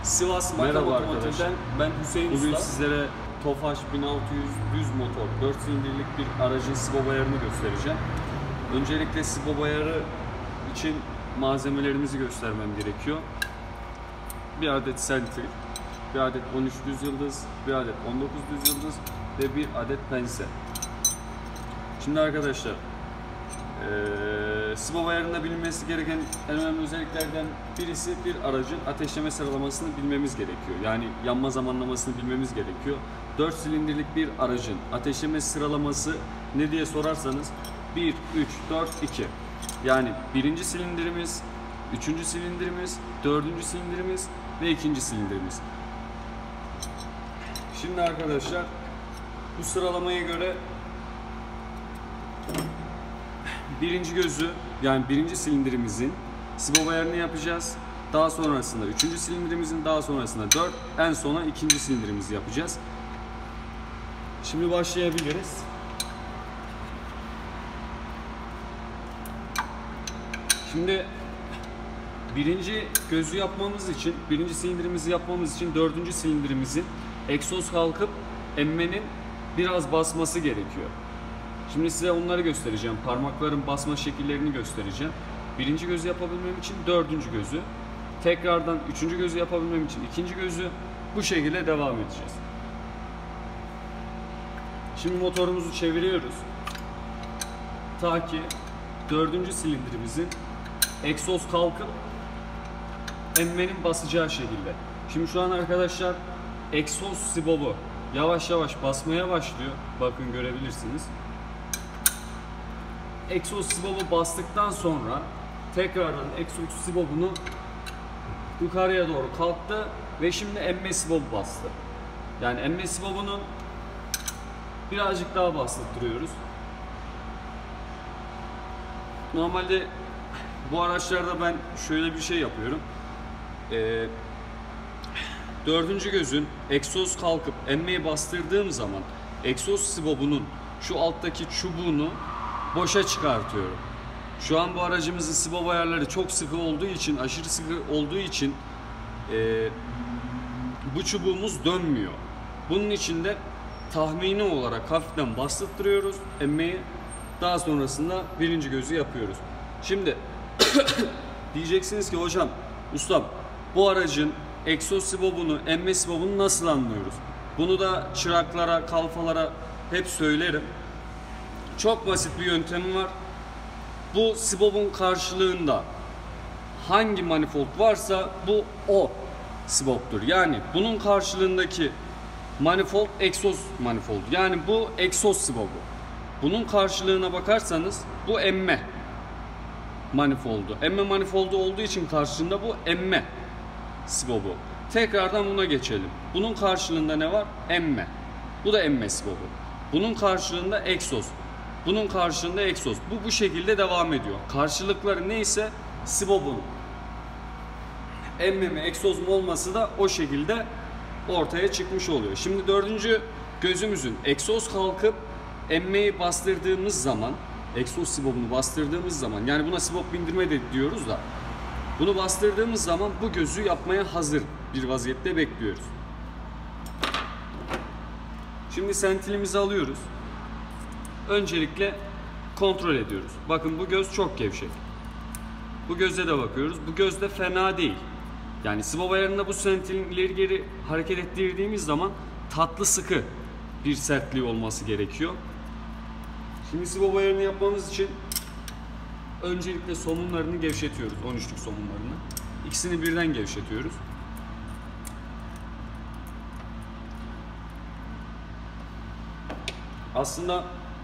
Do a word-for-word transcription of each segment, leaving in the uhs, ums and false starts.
Sivas Makam Otomotiv'den ben Hüseyin Bugün Usta. sizlere Tofaş bin altı yüz düz motor dört silindirlik bir aracın sibob ayarını göstereceğim. Öncelikle sibob ayarı için malzemelerimizi göstermem gerekiyor. Bir adet sentril, bir adet on üç düz yıldız, bir adet on dokuz düz yıldız ve bir adet pense. Şimdi arkadaşlar, Ee, sibob ayarında bilinmesi gereken en önemli özelliklerden birisi bir aracın ateşleme sıralamasını bilmemiz gerekiyor. Yani yanma zamanlamasını bilmemiz gerekiyor. dört silindirlik bir aracın ateşleme sıralaması ne diye sorarsanız bir, üç, dört, iki. Yani birinci silindirimiz, üçüncü silindirimiz, dördüncü silindirimiz ve ikinci silindirimiz. Şimdi arkadaşlar, bu sıralamaya göre birinci gözü, yani birinci silindirimizin sibob ayarını yapacağız. Daha sonrasında üçüncü silindirimizin, daha sonrasında dört, en sona ikinci silindirimizi yapacağız. Şimdi başlayabiliriz. Şimdi birinci gözü yapmamız için, birinci silindirimizi yapmamız için dördüncü silindirimizin egzoz kalkıp emmenin biraz basması gerekiyor. Şimdi size onları göstereceğim. Parmakların basma şekillerini göstereceğim. Birinci gözü yapabilmem için dördüncü gözü. Tekrardan üçüncü gözü yapabilmem için ikinci gözü. Bu şekilde devam edeceğiz. Şimdi motorumuzu çeviriyoruz. Ta ki dördüncü silindirimizin egzoz kalkıp emmenin basacağı şekilde. Şimdi şu an arkadaşlar egzoz sibobu yavaş yavaş basmaya başlıyor. Bakın görebilirsiniz. Egzoz sibobu bastıktan sonra tekrardan egzoz sibobunu yukarıya doğru kalktı ve şimdi emme sibobu bastı. Yani emme sibobunu birazcık daha bastırıyoruz. Normalde bu araçlarda ben şöyle bir şey yapıyorum. Ee, dördüncü gözün egzoz kalkıp emmeyi bastırdığım zaman egzoz sibobunun şu alttaki çubuğunu boşa çıkartıyorum. Şu an bu aracımızın sibob ayarları çok sıkı olduğu için, aşırı sıkı olduğu için e, bu çubuğumuz dönmüyor. Bunun için de tahmini olarak hafiften bastırıyoruz emmeyi. Daha sonrasında birinci gözü yapıyoruz. Şimdi diyeceksiniz ki hocam, ustam, bu aracın egzoz sibobunu, emme sibobunu nasıl anlıyoruz? Bunu da çıraklara, kalfalara hep söylerim. Çok basit bir yöntemi var. Bu sibobun karşılığında hangi manifold varsa bu o siboptur. Yani bunun karşılığındaki manifold egzoz manifoldu. Yani bu egzoz sibobu. Bunun karşılığına bakarsanız bu emme manifoldu. Emme manifoldu olduğu için karşılığında bu emme sibobu. Tekrardan buna geçelim. Bunun karşılığında ne var? Emme. Bu da emme sibobu. Bunun karşılığında egzoz. Bunun karşılığında egzoz. Bu bu şekilde devam ediyor. Karşılıkları neyse sibobun emme mi egzoz mu olması da o şekilde ortaya çıkmış oluyor. Şimdi dördüncü gözümüzün egzoz kalkıp emmeyi bastırdığımız zaman, egzoz sibobunu bastırdığımız zaman, yani buna sibob bindirme de diyoruz da, bunu bastırdığımız zaman bu gözü yapmaya hazır bir vaziyette bekliyoruz. Şimdi sentilimizi alıyoruz. Öncelikle kontrol ediyoruz. Bakın bu göz çok gevşek. Bu göze de bakıyoruz. Bu göz de fena değil. Yani sibob ayarında bu sentilin ileri geri hareket ettirdiğimiz zaman tatlı sıkı bir sertliği olması gerekiyor. Şimdi sibob ayarını yapmamız için öncelikle somunlarını gevşetiyoruz. on üçlük somunlarını. İkisini birden gevşetiyoruz. Aslında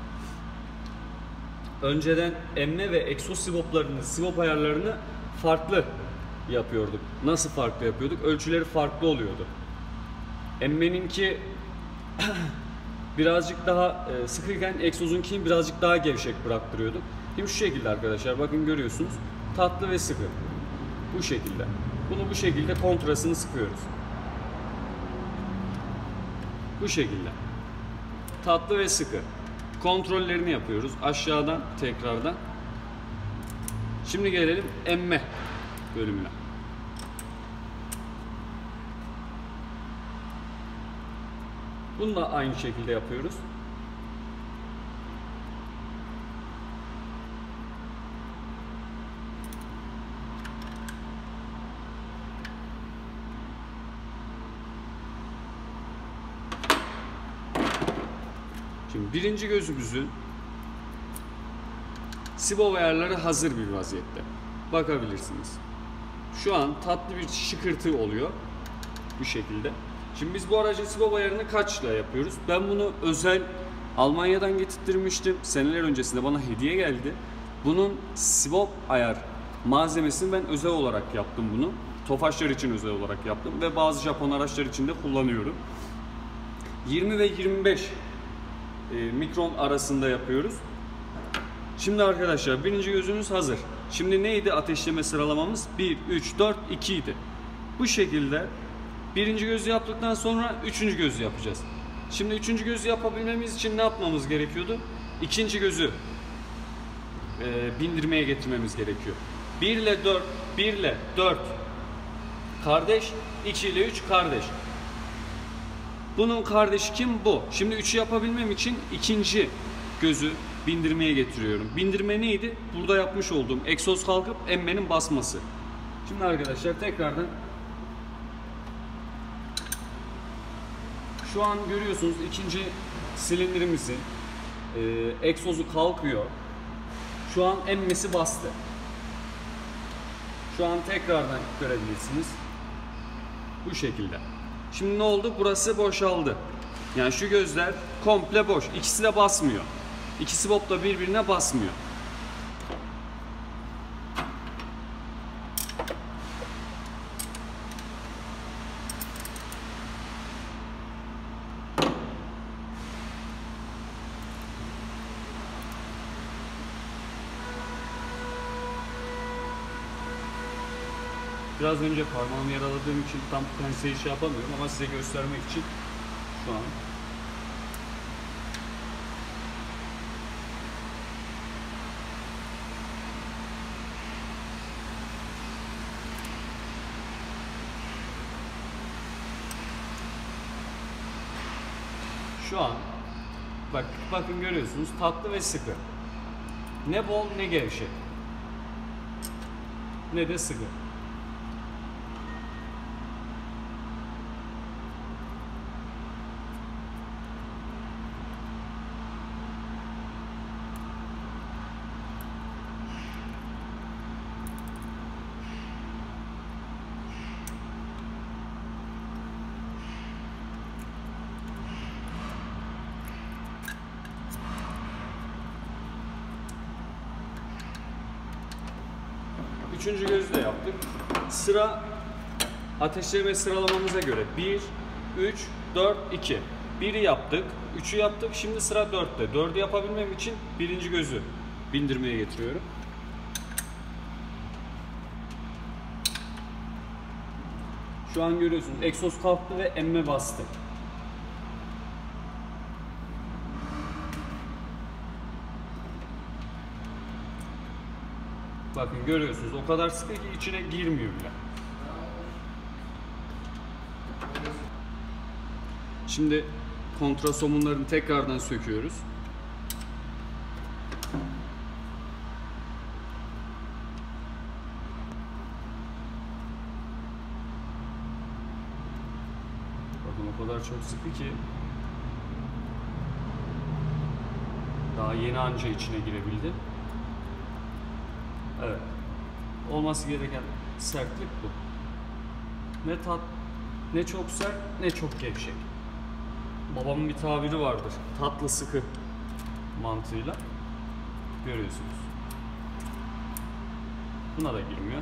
önceden emme ve egzoz siboplarını, sibob ayarlarını farklı yapıyorduk. Nasıl farklı yapıyorduk? Ölçüleri farklı oluyordu. Emmeninki birazcık daha sıkıyken egzozunki birazcık daha gevşek bıraktırıyorduk. Şimdi şu şekilde arkadaşlar, bakın görüyorsunuz. Tatlı ve sıkı. Bu şekilde. Bunu bu şekilde kontrasını sıkıyoruz. Bu şekilde. Tatlı ve sıkı. Kontrollerini yapıyoruz. Aşağıdan tekrardan. Şimdi gelelim emme bölümüne. Bunu da aynı şekilde yapıyoruz. Şimdi birinci gözümüzün sibop ayarları hazır bir vaziyette. Bakabilirsiniz. Şu an tatlı bir şıkırtı oluyor. Bu şekilde. Şimdi biz bu aracın sibop ayarını kaçla yapıyoruz? Ben bunu özel Almanya'dan getirttirmiştim. Seneler öncesinde bana hediye geldi. Bunun sibop ayar malzemesini ben özel olarak yaptım bunu. Tofaşlar için özel olarak yaptım ve bazı Japon araçlar için de kullanıyorum. yirmi ve yirmi beş e, mikron arasında yapıyoruz. Şimdi arkadaşlar birinci gözümüz hazır. Şimdi neydi ateşleme sıralamamız? bir, üç, dört, iki idi. Bu şekilde birinci gözü yaptıktan sonra üçüncü gözü yapacağız. Şimdi üçüncü gözü yapabilmemiz için ne yapmamız gerekiyordu? İkinci gözü e, bindirmeye getirmemiz gerekiyor. bir ile dört, bir ile dört kardeş, iki ile üç kardeş. Bunun kardeşi kim? Bu. Şimdi üçü yapabilmem için ikinci gözü bindirmeye getiriyorum. Bindirme neydi? Burada yapmış olduğum egzoz kalkıp emmenin basması. Şimdi arkadaşlar tekrardan şu an görüyorsunuz ikinci silindirimizin e, egzozu kalkıyor. Şu an emmesi bastı. Şu an tekrardan görebilirsiniz. Bu şekilde. Şimdi ne oldu? Burası boşaldı. Yani şu gözler komple boş. İkisi de basmıyor. İki sibop da birbirine basmıyor. Biraz önce parmağımı yaraladığım için tam penseyi şey yapamıyorum ama size göstermek için şu an şu an bak bakın görüyorsunuz tatlı ve sıkı. Ne bol ne gevşek. Ne de sıkı. Üçüncü gözü de yaptık. Sıra ateşleme sıralamamıza göre bir, üç, dört, iki. biri yaptık, üçü yaptık. Şimdi sıra dörtte. dördü yapabilmem için birinci gözü bindirmeye getiriyorum. Şu an görüyorsunuz egzoz kalktı ve emme bastı. Bakın görüyorsunuz o kadar sıkı ki içine girmiyor bile. Şimdi kontrasomunlarını tekrardan söküyoruz. Bakın o kadar çok sıkı ki daha yeni anca içine girebildi. Evet. Olması gereken sertlik bu. Ne tat, ne çok sert, ne çok gevşek. Babamın bir tabiri vardır. Tatlı sıkı mantığıyla. Görüyorsunuz. Buna da girmiyor.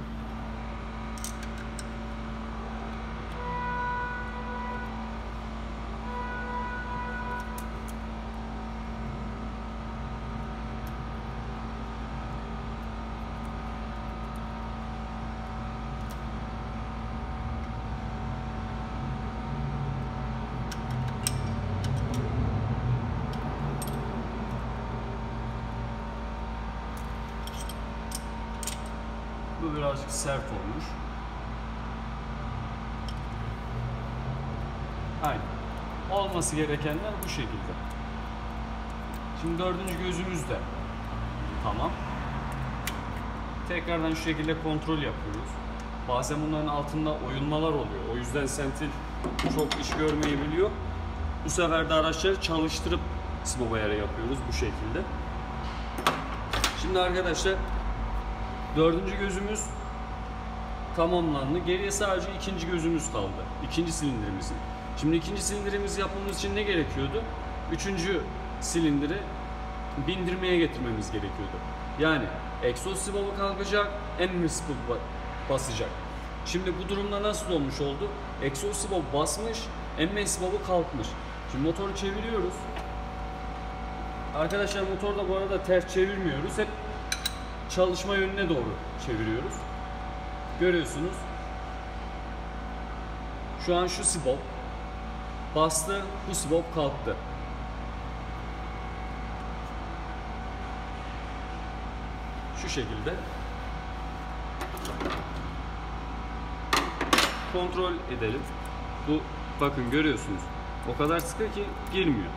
Bu birazcık sert olmuş. Aynen. Olması gerekenler bu şekilde. Şimdi dördüncü gözümüz de tamam. Tekrardan şu şekilde kontrol yapıyoruz. Bazen bunların altında oyulmalar oluyor. O yüzden sentil çok iş görmeyebiliyor. Bu sefer de araçları çalıştırıp SIBO ayarı yapıyoruz bu şekilde. Şimdi arkadaşlar dördüncü gözümüz tamamlandı. Geriye sadece ikinci gözümüz kaldı. İkinci silindirimizin. Şimdi ikinci silindirimizi yapmamız için ne gerekiyordu? Üçüncü silindiri bindirmeye getirmemiz gerekiyordu. Yani egzoz sibobı kalkacak, emme sibobı basacak. Şimdi bu durumda nasıl olmuş oldu? Egzoz sibobı basmış, emme sibobı kalkmış. Şimdi motoru çeviriyoruz. Arkadaşlar motorda bu arada ters çevirmiyoruz. Hep çalışma yönüne doğru çeviriyoruz. Görüyorsunuz. Şu an şu sibop bastı, bu sibop kalktı. Şu şekilde kontrol edelim. Bu bakın görüyorsunuz. O kadar sıkı ki girmiyor.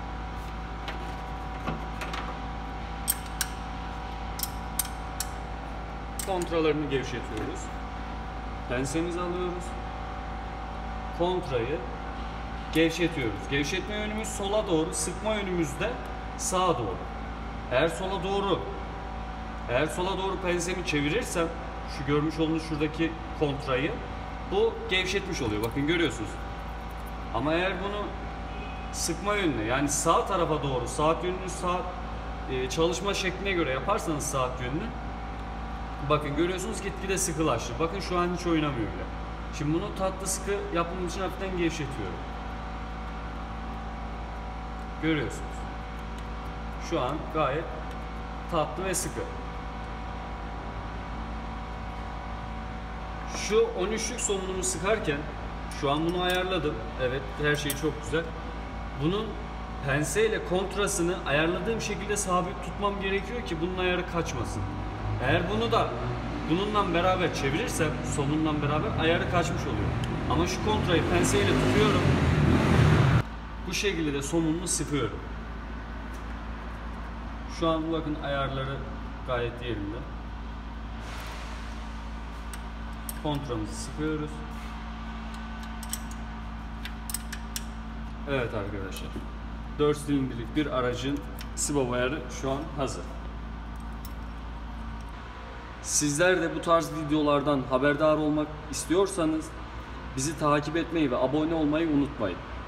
Kontralarını gevşetiyoruz. Pensemizi alıyoruz. Kontrayı gevşetiyoruz. Gevşetme yönümüz sola doğru, sıkma yönümüz de sağa doğru. Eğer sola doğru eğer sola doğru pensemi çevirirsem şu görmüş olduğunuz şuradaki kontrayı bu gevşetmiş oluyor. Bakın görüyorsunuz. Ama eğer bunu sıkma yönüne yani sağ tarafa doğru saat yönünü sağ e, çalışma şekline göre yaparsanız saat yönünü bakın görüyorsunuz gitgide sıkılaştı. Bakın şu an hiç oynamıyor bile. Şimdi bunu tatlı sıkı yapmam için hafiften gevşetiyorum. Görüyorsunuz. Şu an gayet tatlı ve sıkı. Şu on üçlük somunumu sıkarken şu an bunu ayarladım. Evet, her şey çok güzel. Bunun penseyle kontrasını ayarladığım şekilde sabit tutmam gerekiyor ki bunun ayarı kaçmasın. Eğer bunu da bununla beraber çevirirsem somunla beraber ayarı kaçmış oluyor. Ama şu kontrayı penseyle tutuyorum. Bu şekilde de somununu sıkıyorum. Şu an bakın ayarları gayet yerinde. Kontramızı sıkıyoruz. Evet arkadaşlar. dört silindirlik bir aracın SIBO ayarı şu an hazır. Sizler de bu tarz videolardan haberdar olmak istiyorsanız bizi takip etmeyi ve abone olmayı unutmayın.